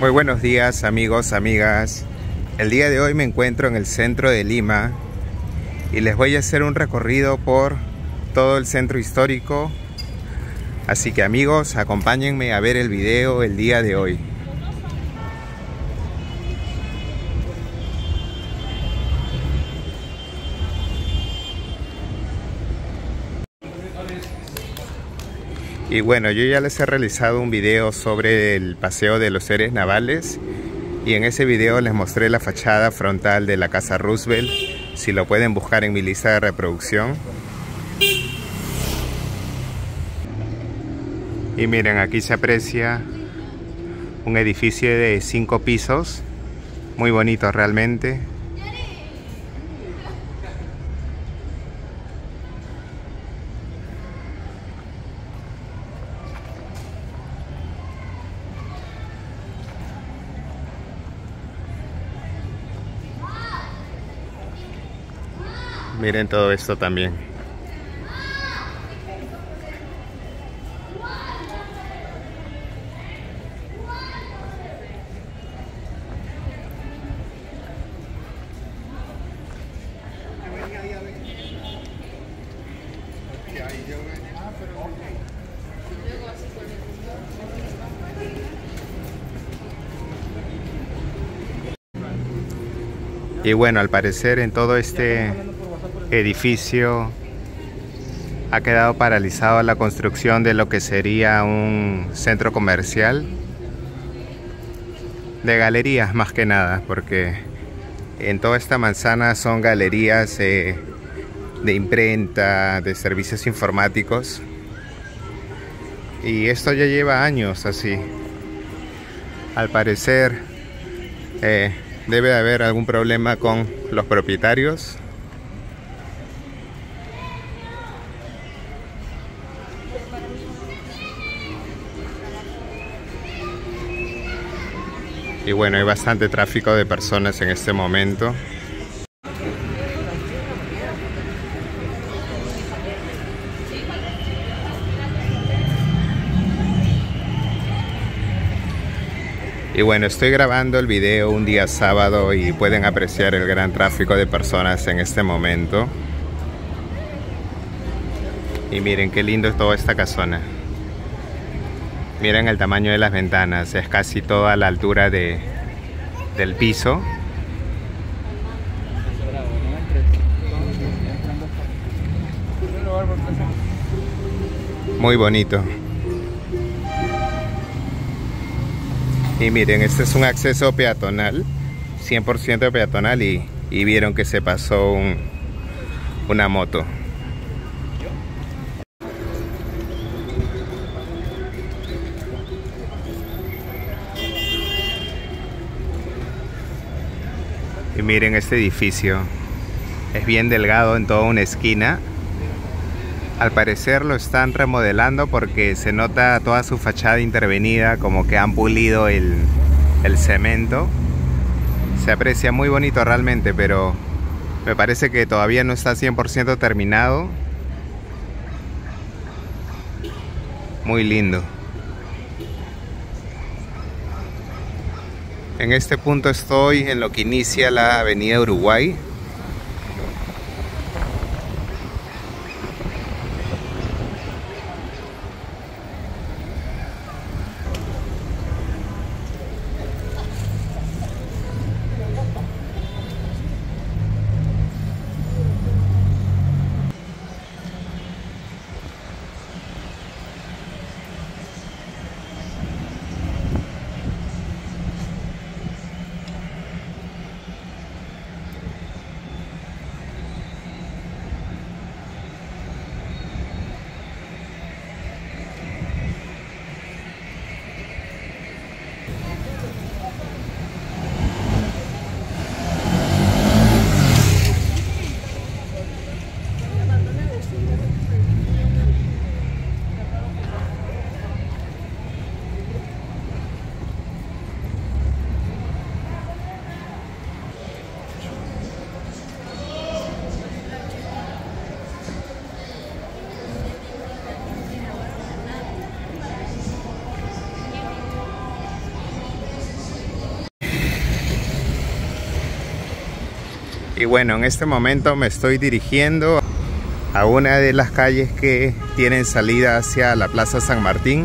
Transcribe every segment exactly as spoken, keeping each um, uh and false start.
Muy buenos días amigos, amigas. El día de hoy me encuentro en el centro de Lima y les voy a hacer un recorrido por todo el centro histórico. Así que amigos, acompáñenme a ver el video el día de hoy. Y bueno, yo ya les he realizado un video sobre el paseo de los héroes navales y en ese video les mostré la fachada frontal de la Casa Roosevelt, si lo pueden buscar en mi lista de reproducción. Y miren, aquí se aprecia un edificio de cinco pisos, muy bonito realmente. Miren todo esto también. Y bueno, al parecer en todo este edificio ha quedado paralizado la construcción de lo que sería un centro comercial de galerías, más que nada, porque en toda esta manzana son galerías eh, de imprenta, de servicios informáticos, y esto ya lleva años así. Al parecer eh, debe de haber algún problema con los propietarios. Y bueno, hay bastante tráfico de personas en este momento. Y bueno, estoy grabando el video un día sábado y pueden apreciar el gran tráfico de personas en este momento. Y miren qué lindo es toda esta casona. Miren el tamaño de las ventanas, es casi toda la altura de, del piso. Muy bonito. Y miren, este es un acceso peatonal, cien por ciento peatonal, y, y vieron que se pasó un, una moto. Y miren este edificio, es bien delgado en toda una esquina. Al parecer lo están remodelando porque se nota toda su fachada intervenida, como que han pulido el, el cemento. Se aprecia muy bonito realmente, pero me parece que todavía no está cien por ciento terminado. Muy lindo. En este punto estoy en lo que inicia la avenida Uruguay. Y bueno, en este momento me estoy dirigiendo a una de las calles que tienen salida hacia la Plaza San Martín.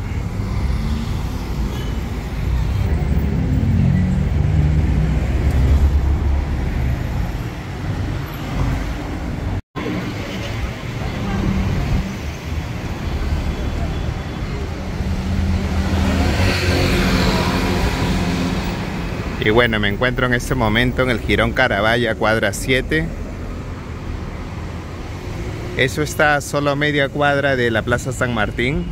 Y bueno, me encuentro en este momento en el Jirón Carabaya, cuadra siete. Eso está a solo media cuadra de la Plaza San Martín.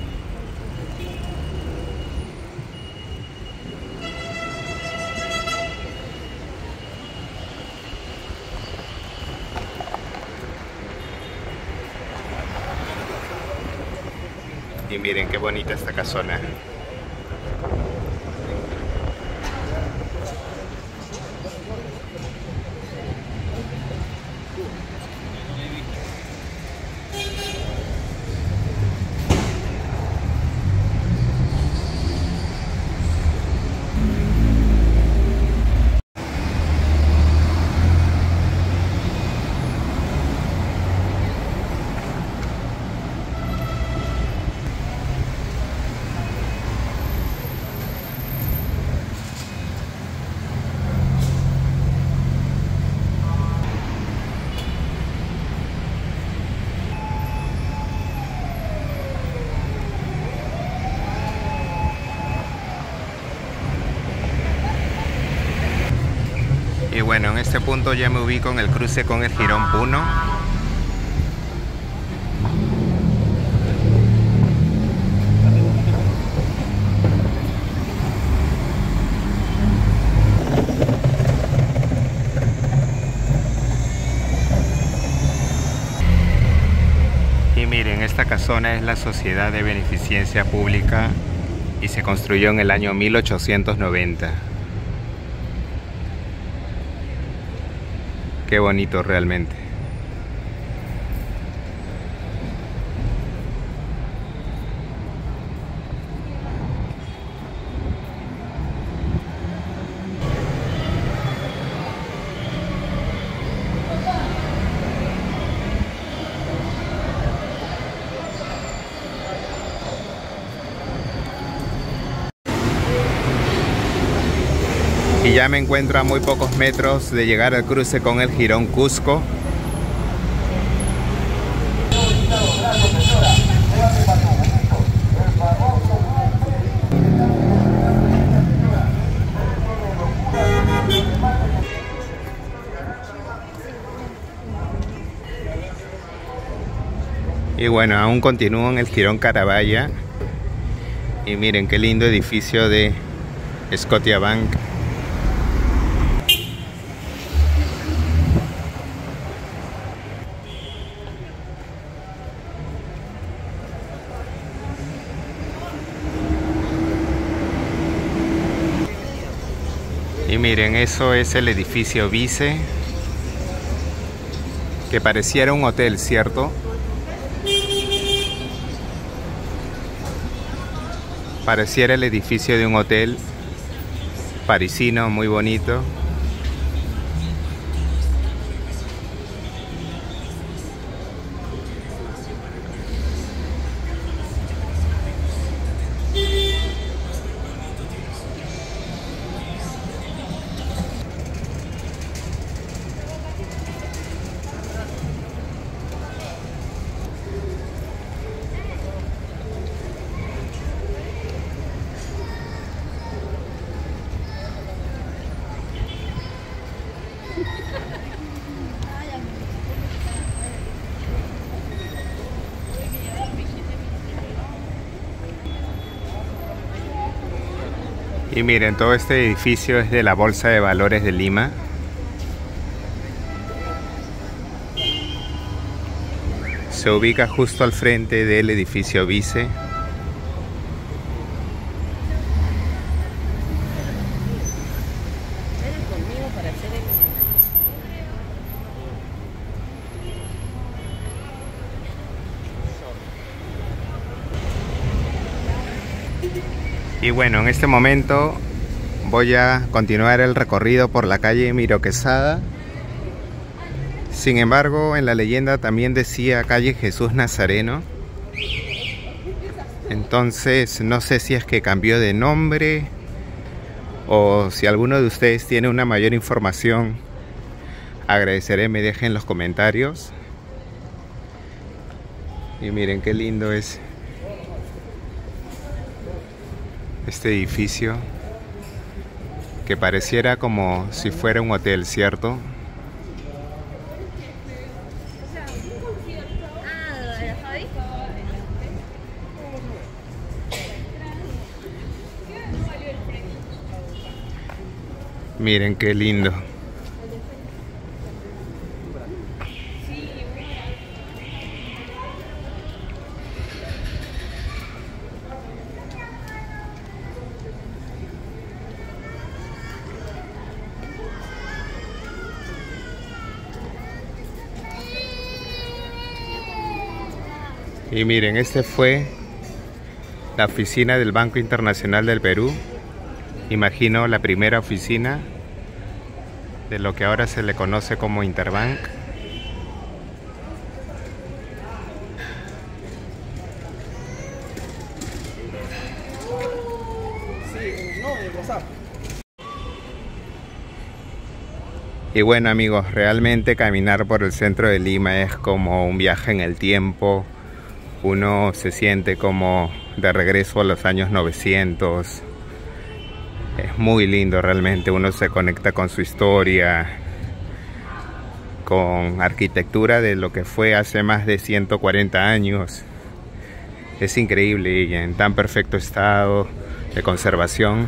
Y miren qué bonita esta casona. Y bueno, en este punto ya me ubico en el cruce con el Jirón Puno. Y miren, esta casona es la Sociedad de Beneficencia Pública y se construyó en el año mil ochocientos noventa. Qué bonito realmente. Y ya me encuentro a muy pocos metros de llegar al cruce con el Jirón Cusco. Y bueno, aún continúo en el Jirón Carabaya. Y miren qué lindo edificio de Scotiabank. Y miren, eso es el edificio Vice, que pareciera un hotel, ¿cierto? Pareciera el edificio de un hotel parisino muy bonito. Y miren, todo este edificio es de la Bolsa de Valores de Lima. Se ubica justo al frente del edificio Vice. Y bueno, en este momento voy a continuar el recorrido por la calle Miro Quesada Sin embargo, en la leyenda también decía calle Jesús Nazareno. Entonces no sé si es que cambió de nombre o si alguno de ustedes tiene una mayor información. Agradeceré me dejen en los comentarios. Y miren qué lindo es este edificio, que pareciera como si fuera un hotel, ¿cierto? Miren qué lindo. Y miren, este fue la oficina del Banco Internacional del Perú. Imagino la primera oficina de lo que ahora se le conoce como Interbank. Y bueno amigos, realmente caminar por el centro de Lima es como un viaje en el tiempo. Uno se siente como de regreso a los años novecientos. Es muy lindo realmente, uno se conecta con su historia, con arquitectura de lo que fue hace más de ciento cuarenta años. Es increíble y en tan perfecto estado de conservación.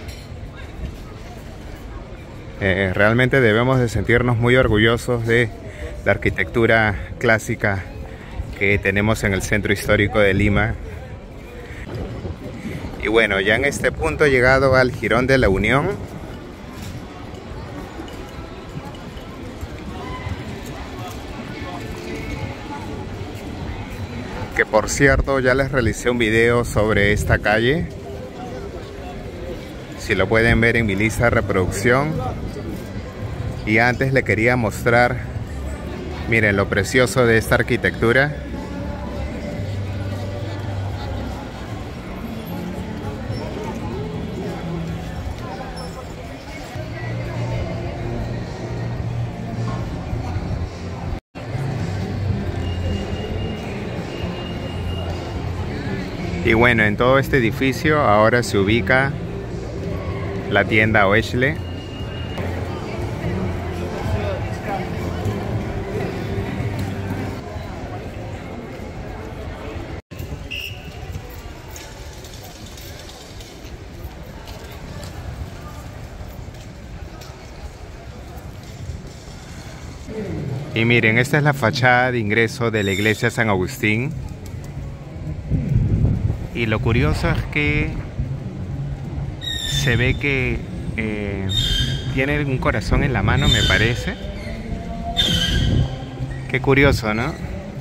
Eh, realmente debemos de sentirnos muy orgullosos de la arquitectura clásica que tenemos en el centro histórico de Lima. Y bueno, ya en este punto he llegado al Jirón de la Unión. Que por cierto ya les realicé un video sobre esta calle. Si lo pueden ver en mi lista de reproducción. Y antes le quería mostrar, miren lo precioso de esta arquitectura. Y bueno, en todo este edificio ahora se ubica la tienda Oechle. Y miren, esta es la fachada de ingreso de la iglesia San Agustín. Y lo curioso es que se ve que eh, tiene un corazón en la mano, me parece. Qué curioso, ¿no?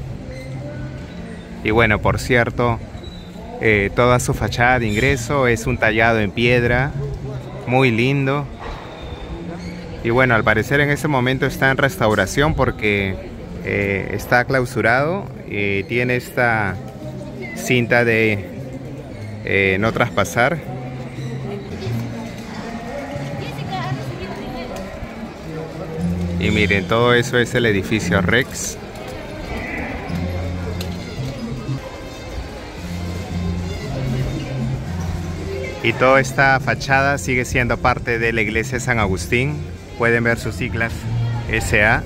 Y bueno, por cierto, eh, toda su fachada de ingreso es un tallado en piedra, muy lindo. Y bueno, al parecer en ese momento está en restauración porque eh, está clausurado y tiene esta cinta de eh, no traspasar. Y miren, todo eso es el edificio Rex. Y toda esta fachada sigue siendo parte de la iglesia San Agustín. Pueden ver sus siglas S A.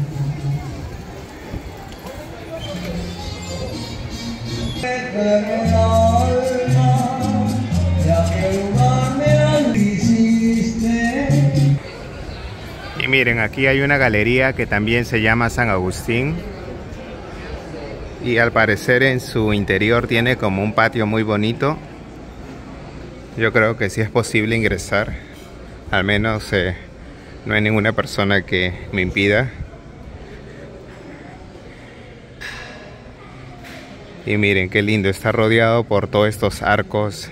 Y miren, aquí hay una galería que también se llama San Agustín. Y al parecer en su interior tiene como un patio muy bonito. Yo creo que sí es posible ingresar. Al menos eh, no hay ninguna persona que me impida. Y miren qué lindo, está rodeado por todos estos arcos.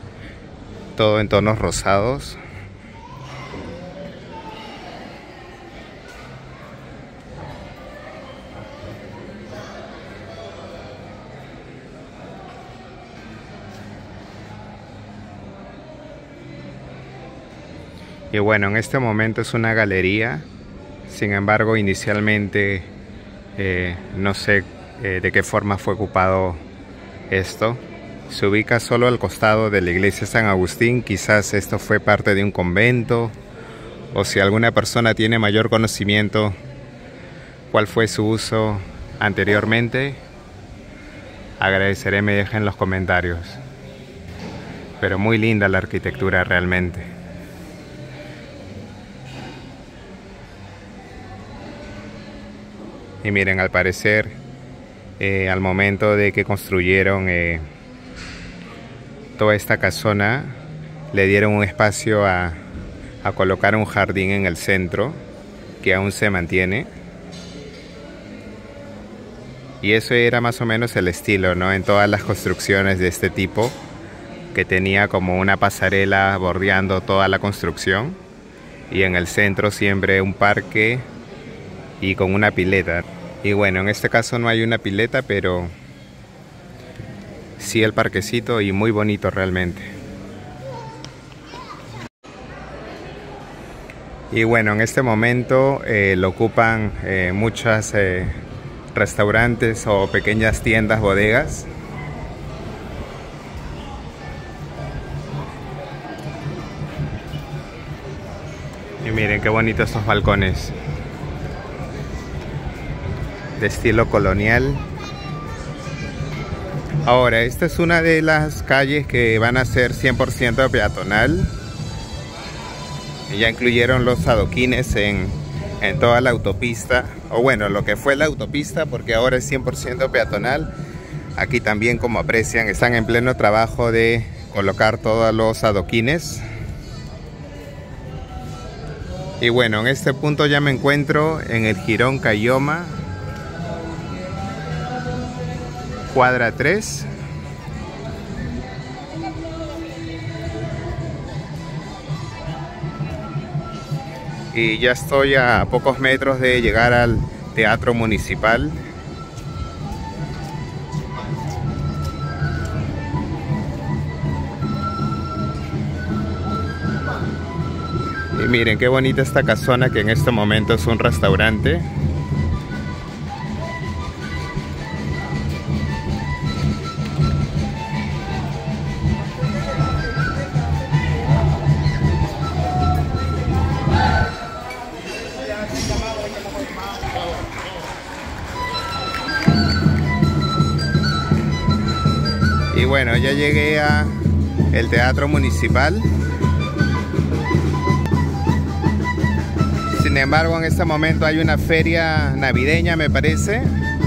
Todo en tonos rosados. Y bueno, en este momento es una galería. Sin embargo, inicialmente eh, no sé eh, de qué forma fue ocupado esto. Se ubica solo al costado de la iglesia San Agustín. Quizás esto fue parte de un convento, o si alguna persona tiene mayor conocimiento cuál fue su uso anteriormente, agradeceré me dejen en los comentarios. Pero muy linda la arquitectura realmente. Y miren, al parecer eh, al momento de que construyeron eh, toda esta casona, le dieron un espacio a, a colocar un jardín en el centro que aún se mantiene. Y eso era más o menos el estilo, ¿no? En todas las construcciones de este tipo, que tenía como una pasarela bordeando toda la construcción, y en el centro siempre un parque y con una pileta. Y bueno, en este caso no hay una pileta, pero sí el parquecito, y muy bonito realmente. Y bueno, en este momento eh, lo ocupan eh, muchas eh, restaurantes o pequeñas tiendas, bodegas. Y miren qué bonitos estos balcones de estilo colonial. Ahora, esta es una de las calles que van a ser cien por ciento peatonal. Ya incluyeron los adoquines en, en toda la autopista, o bueno, lo que fue la autopista, porque ahora es cien por ciento peatonal. Aquí también, como aprecian, están en pleno trabajo de colocar todos los adoquines. Y bueno, en este punto ya me encuentro en el Jirón Caylloma, cuadra tres. Y ya estoy a pocos metros de llegar al Teatro Municipal. Y miren qué bonita esta casona, que en este momento es un restaurante. Y bueno, ya llegué a el Teatro Municipal. Sin embargo, en este momento hay una feria navideña, me parece.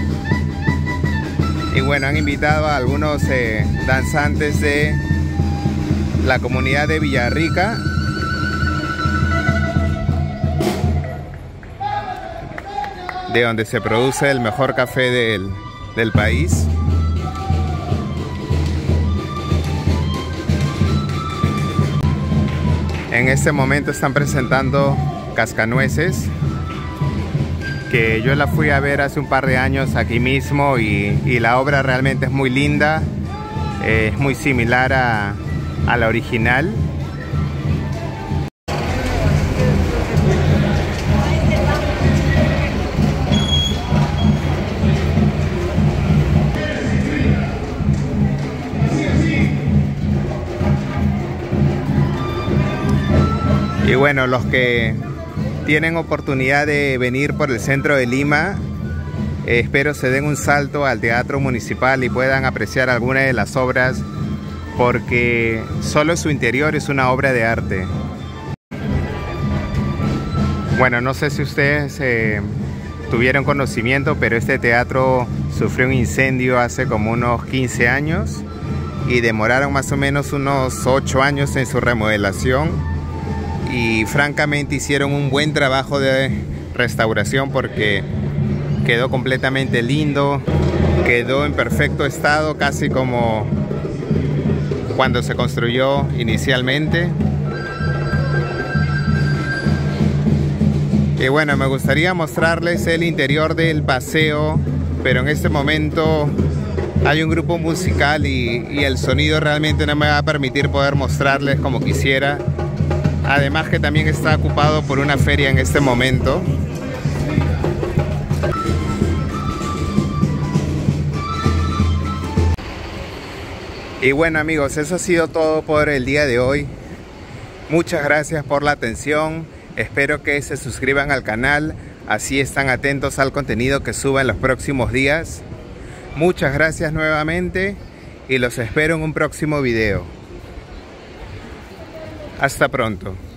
Y bueno, han invitado a algunos eh, danzantes de la comunidad de Villarrica. De donde se produce el mejor café del, del país. En este momento están presentando Cascanueces, que yo la fui a ver hace un par de años aquí mismo, y, y la obra realmente es muy linda, eh, es muy similar a, a la original. Y bueno, los que tienen oportunidad de venir por el centro de Lima, eh, espero se den un salto al Teatro Municipal y puedan apreciar alguna de las obras, porque solo su interior es una obra de arte. Bueno, no sé si ustedes eh, tuvieron conocimiento, pero este teatro sufrió un incendio hace como unos quince años y demoraron más o menos unos ocho años en su remodelación. Y francamente hicieron un buen trabajo de restauración, porque quedó completamente lindo, quedó en perfecto estado, casi como cuando se construyó inicialmente. Y bueno, me gustaría mostrarles el interior del paseo, pero en este momento hay un grupo musical y, y el sonido realmente no me va a permitir poder mostrarles como quisiera. Además que también está ocupado por una feria en este momento. Y bueno amigos, eso ha sido todo por el día de hoy. Muchas gracias por la atención. Espero que se suscriban al canal, así están atentos al contenido que suba en los próximos días. Muchas gracias nuevamente y los espero en un próximo video. Hasta pronto.